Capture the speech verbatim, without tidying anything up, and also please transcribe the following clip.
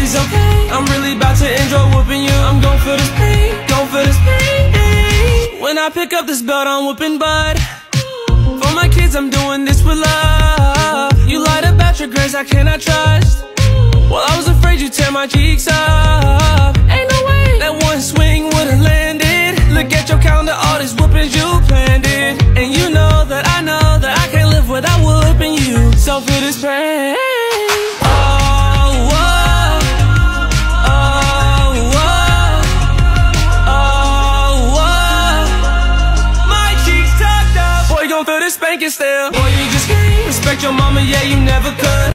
it's okay, I'm really about to enjoy whooping you. I'm gon' feel this pain, gon' feel this pain. When I pick up this belt, I'm whooping butt. For my kids, I'm doing this with love. You lied about your grades, I cannot trust. Well, I was afraid you'd tear my cheeks up. Ain't no way that one swing would've landed. Look at your calendar, all these whoopings you planned it. And you know that I know that I can't live without whooping you. So feel this pain. Feel this spanking still. Boy, you just can't respect your mama, yeah, you never could.